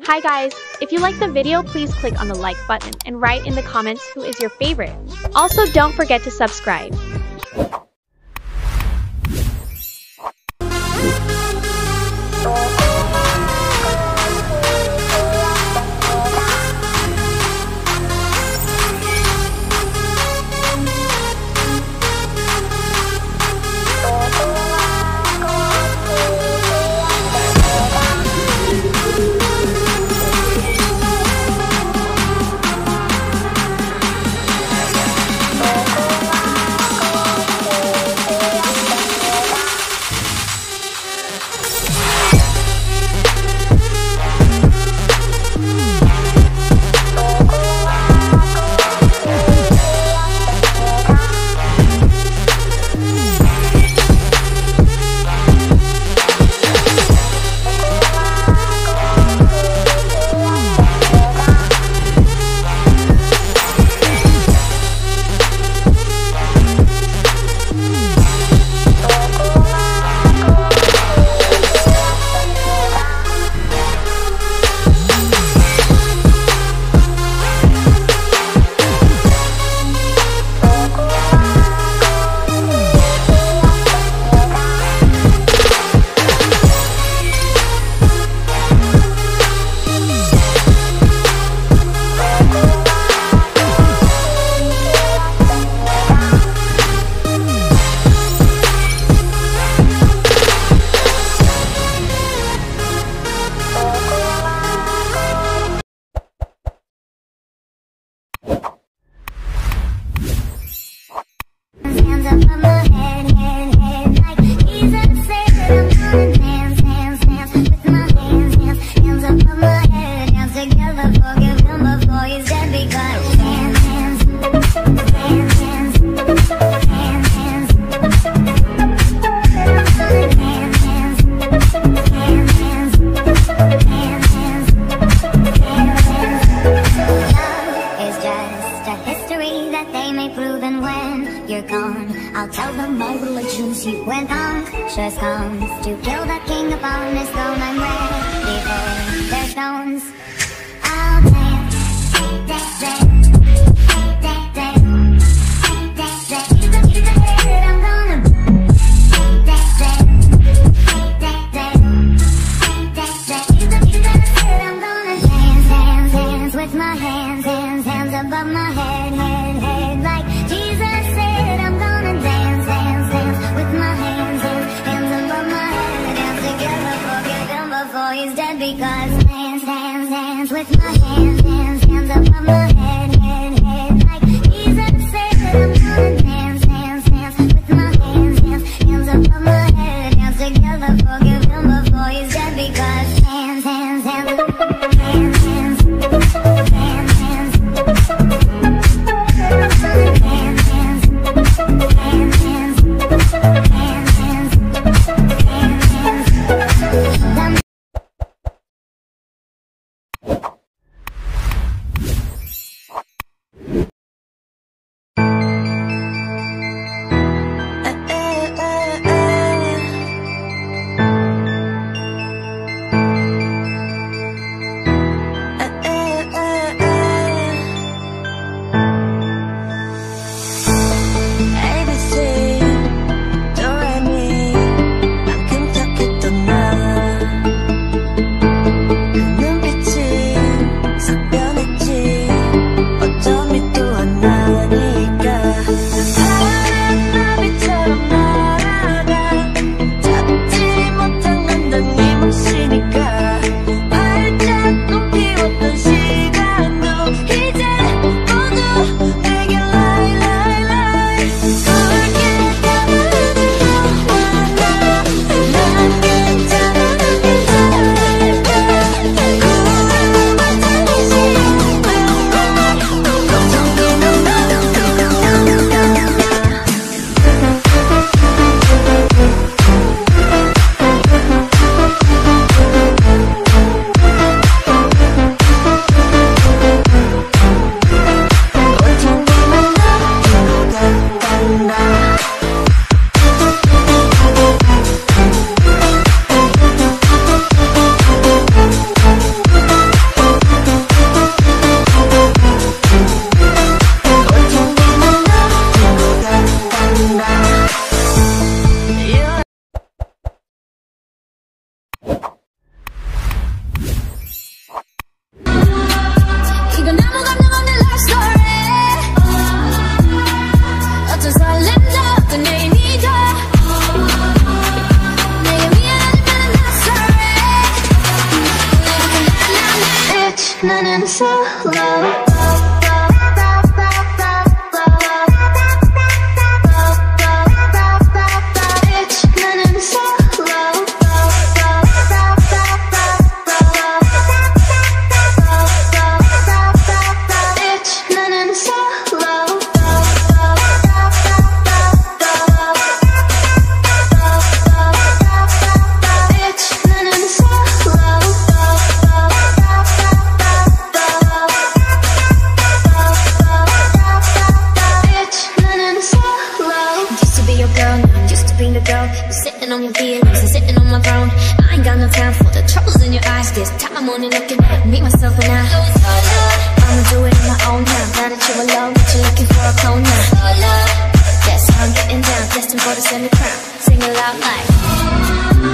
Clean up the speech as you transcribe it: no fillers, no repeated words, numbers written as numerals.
Hi guys, if you like the video, please click on the like button and write in the comments who is your favorite. Also, don't forget to subscribe. I'll tell them my religion's you went on. Just comes to kill the king upon his throne. I'm ready for their stones. I'll dance, dance, dance, dance, dance, dance, dance. You can hear it, I'm gonna dance, dance, dance, dance, dance, dance. You can hear it, I'm gonna dance, dance, dance with my hands, hands, hands above my head, head, head. Like Jesus said, I'm gonna dance, dance, dance with my hands, hands, hands above my head. Dance together, forgive him before he's dead. Because dance, dance, dance with my hands, hands, hands above my head, head, head. Like Jesus said, I'm gonna dance, dance, dance with my hands, hands, hands above my head. Dance together, forgive him before he's dead. Because hands, hands, hands, hands, hands, hands, hands. 나는 solo. On your feelings and sitting on my throne. I ain't got no time for the troubles in your eyes. This time I'm only looking at me, myself, and I. I'ma do it in my own time. Now that you're alone, but you're looking for a clone now. That's how I'm getting down, destined for the semi-crown. Sing it loud like